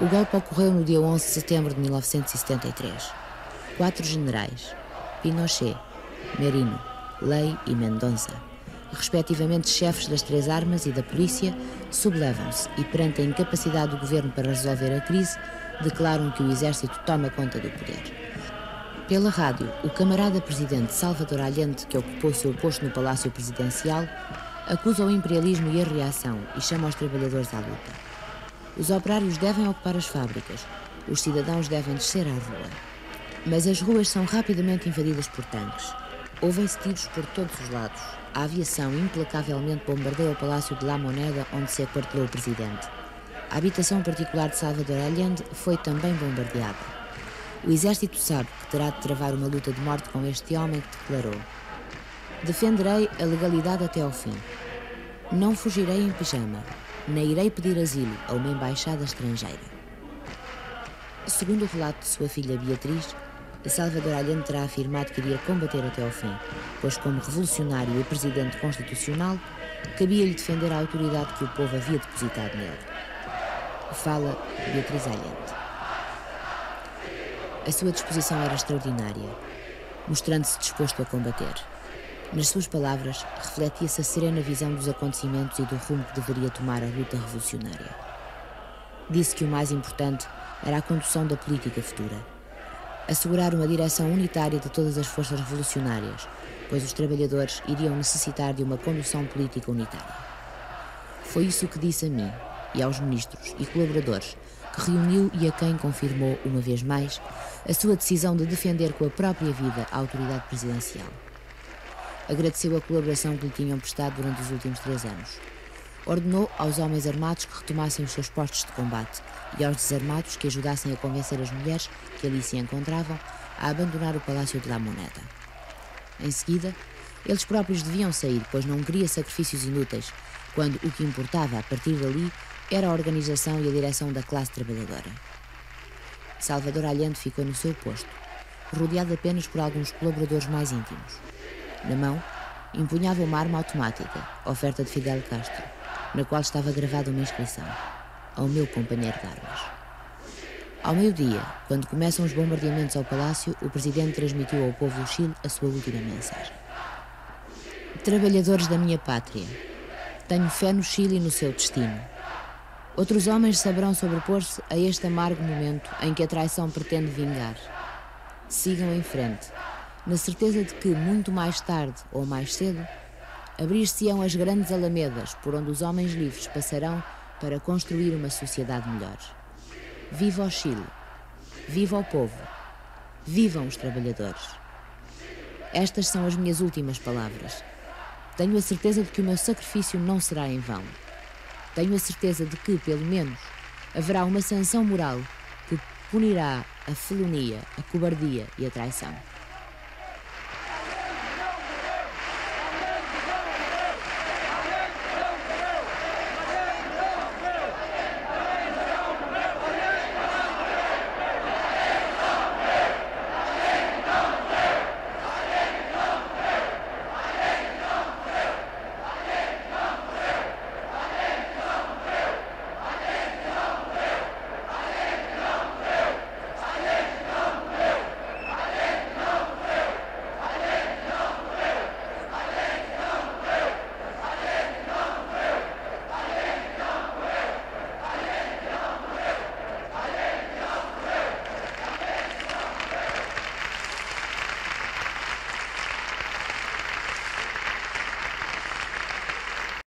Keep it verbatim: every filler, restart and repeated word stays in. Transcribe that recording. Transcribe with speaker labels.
Speaker 1: O golpe ocorreu no dia onze de setembro de mil novecentos e setenta e três. Quatro generais, Pinochet, Merino, Ley e Mendonça, respectivamente chefes das três armas e da polícia, sublevam-se e, perante a incapacidade do governo para resolver a crise, declaram que o exército toma conta do poder. Pela rádio, o camarada presidente Salvador Allende, que ocupou seu posto no Palácio Presidencial, acusa o imperialismo e a reação e chama os trabalhadores à luta. Os operários devem ocupar as fábricas, os cidadãos devem descer à rua. Mas as ruas são rapidamente invadidas por tanques. Ouvem-se tiros por todos os lados. A aviação implacavelmente bombardeia o Palácio de La Moneda, onde se aquartelou o presidente. A habitação particular de Salvador Allende foi também bombardeada. O exército sabe que terá de travar uma luta de morte com este homem que declarou: defenderei a legalidade até ao fim. Não fugirei em pijama, nem irei pedir asilo a uma embaixada estrangeira. Segundo o relato de sua filha Beatriz, Salvador Allende terá afirmado que iria combater até ao fim, pois como revolucionário e presidente constitucional, cabia-lhe defender a autoridade que o povo havia depositado nele. Fala Beatriz Allende. A sua disposição era extraordinária, mostrando-se disposto a combater. Nas suas palavras, refletia-se a serena visão dos acontecimentos e do rumo que deveria tomar a luta revolucionária. Disse que o mais importante era a condução da política futura. Assegurar uma direção unitária de todas as forças revolucionárias, pois os trabalhadores iriam necessitar de uma condução política unitária. Foi isso que disse a mim e aos ministros e colaboradores, que reuniu e a quem confirmou, uma vez mais, a sua decisão de defender com a própria vida a autoridade presidencial. Agradeceu a colaboração que lhe tinham prestado durante os últimos três anos. Ordenou aos homens armados que retomassem os seus postos de combate e aos desarmados que ajudassem a convencer as mulheres que ali se encontravam a abandonar o Palácio de La Moneda. Em seguida, eles próprios deviam sair, pois não queria sacrifícios inúteis, quando o que importava a partir dali era a organização e a direção da classe trabalhadora. Salvador Allende ficou no seu posto, rodeado apenas por alguns colaboradores mais íntimos. Na mão, empunhava uma arma automática, oferta de Fidel Castro, na qual estava gravada uma inscrição: ao meu companheiro de armas. Ao meio-dia, quando começam os bombardeamentos ao palácio, o presidente transmitiu ao povo do Chile a sua última mensagem: trabalhadores da minha pátria, tenho fé no Chile e no seu destino. Outros homens saberão sobrepor-se a este amargo momento em que a traição pretende vingar. Sigam em frente, na certeza de que, muito mais tarde ou mais cedo, abrir-se-ão as grandes alamedas por onde os homens livres passarão para construir uma sociedade melhor. Viva o Chile! Viva o povo! Vivam os trabalhadores! Estas são as minhas últimas palavras. Tenho a certeza de que o meu sacrifício não será em vão. Tenho a certeza de que, pelo menos, haverá uma sanção moral que punirá a felonia, a cobardia e a traição.